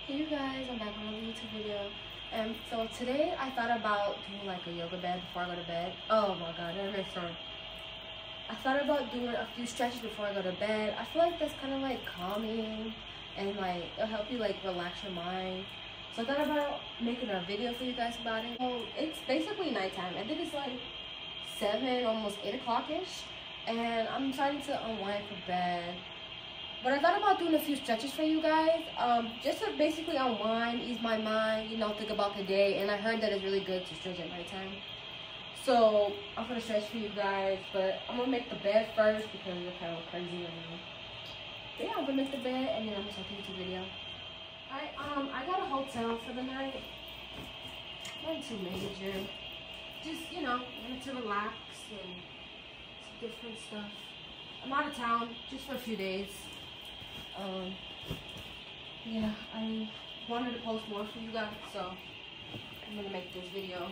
Hey you guys, I'm back on another YouTube video. And so today I thought about doing like a yoga bed before I go to bed. Oh my god, that makes sense. I thought about doing a few stretches before I go to bed. I feel like that's kind of like calming and like it'll help you like relax your mind. So I thought about making a video for you guys about it. So it's basically nighttime. I think it's like 7, almost 8 o'clock-ish. And I'm starting to unwind for bed. But I thought about doing a few stretches for you guys, just to basically unwind, ease my mind, you know, think about the day. And I heard that it's really good to stretch at nighttime. So I'm gonna stretch for you guys, but I'm gonna make the bed first because it's kind of crazy right now. But yeah, I'm gonna make the bed and then I'm gonna start the YouTube video. Alright, I got a hotel for the night. Nothing too major. Just, you know, wanted to relax and some different stuff. I'm out of town just for a few days. Yeah, I wanted to post more for you guys, so I'm gonna make this video.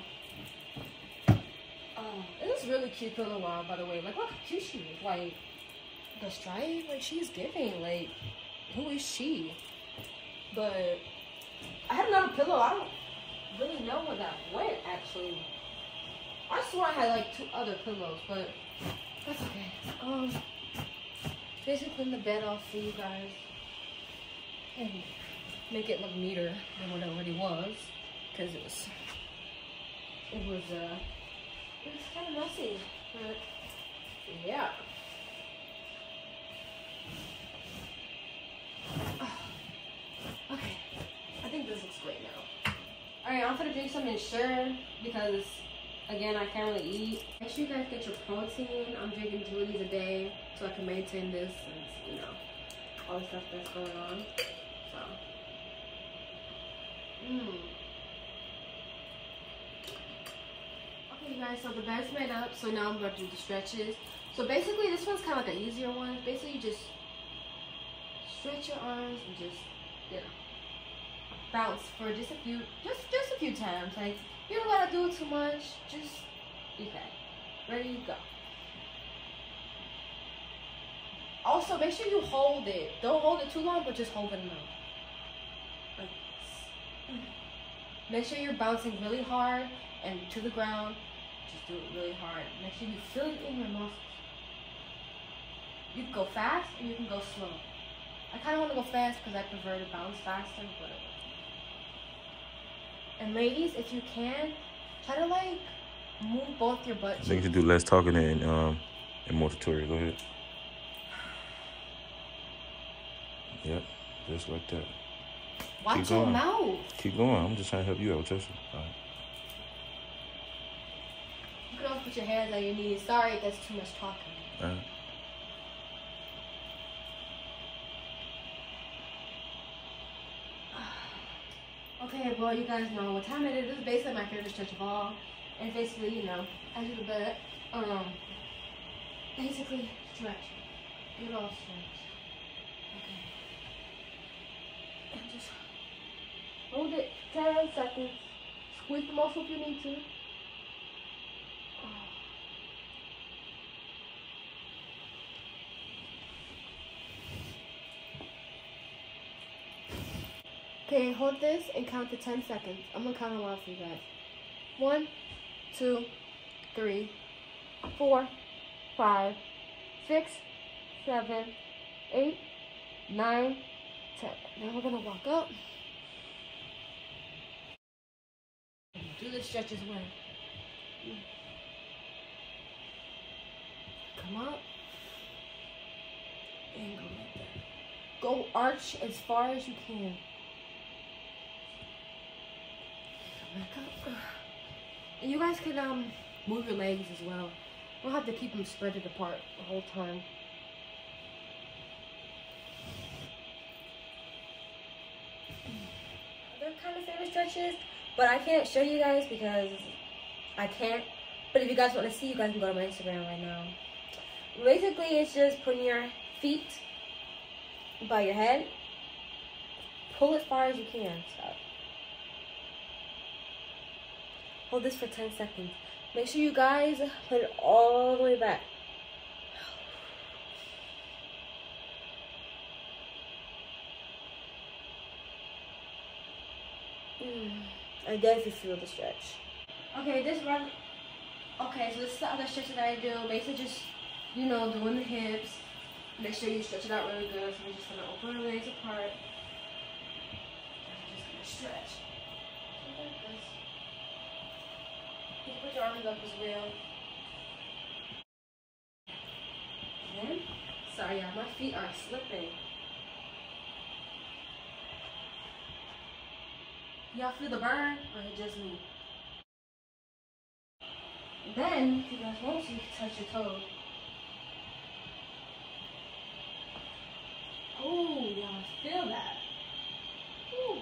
It is really cute pillow wall, by the way. Like, look how cute she is. Like, the stripe, like, she's giving. Like, who is she? But I had another pillow. I don't really know where that went, actually. I swore I had like 2 other pillows, but that's okay. Basically clean the bed off for you guys and make it look neater than what it already was, because it was kind of messy, but yeah. Okay, I think this looks great now. All right, I'm gonna drink some Ensure because again, I can't really eat. Make sure you guys get your protein. I'm drinking 2 of these a day so I can maintain this and, you know, all the stuff that's going on. So, Okay, you guys, so the bed's made up. So now I'm going to do the stretches. So basically, this one's kind of like an easier one. Basically, you just stretch your arms and just, you know, bounce for just a few times. Like, you don't gotta do too much. Just, okay. Ready, go. Also, make sure you hold it. Don't hold it too long, but just hold it enough. Like this. Make sure you're bouncing really hard and to the ground. Just do it really hard. Make sure you feel it in your muscles. You can go fast and you can go slow. I kind of want to go fast because I prefer to bounce faster, but. And ladies, if you can, try to like move both your butts. I think you should do less talking and more tutorial. Go ahead. Yep, just like that. Watch your mouth. Keep going. I'm just trying to help you out, Trisha. All right. You can also put your hands on your knees. Sorry if that's too much talking. All right. Okay, well, you guys know what time it is. This is basically my favorite stretch of all. And basically, you know, as you go to bed, basically stretch. Good old stretch. Okay. And just hold it 10 seconds. Squeeze the muscle if you need to. Okay, hold this and count to 10 seconds. I'm gonna count aloud for you guys. 1, 2, 3, 4, 5, 6, 7, 8, 9, 10. Now we're gonna walk up. Do the stretches away. Come up. And go like that. Go arch as far as you can. Back up. And you guys can move your legs as well. You don't have to keep them spread apart the whole time. They're kind of favorite stretches, but I can't show you guys because I can't. But if you guys want to see, you guys can go to my Instagram right now. Basically, it's just putting your feet by your head. Pull as far as you can. So. Hold this for 10 seconds. Make sure you guys put it all the way back. I definitely feel the stretch. Okay, so this is the other stretch that I do. Basically just, you know, doing the hips. Make sure you stretch it out really good. So we're just gonna open our legs apart. And we're just gonna stretch. Like this. You can put your arms up as well. And, sorry y'all, my feet are slipping. Y'all feel the burn, or is it just me? Then, if you guys want to, you can touch your toes. Oh, y'all feel that. Ooh.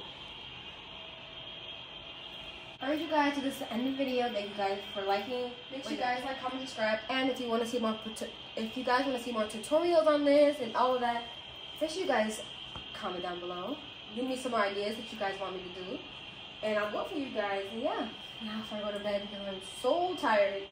Alright, you guys, so this is the end of the video. Thank you guys for liking. Make sure you guys like, comment, subscribe, and if you want to see more, if you guys want to see more tutorials on this and all of that, make sure you guys comment down below. Give me some more ideas that you guys want me to do, and I'll vote for you guys. And yeah, now if I go to bed because I'm so tired.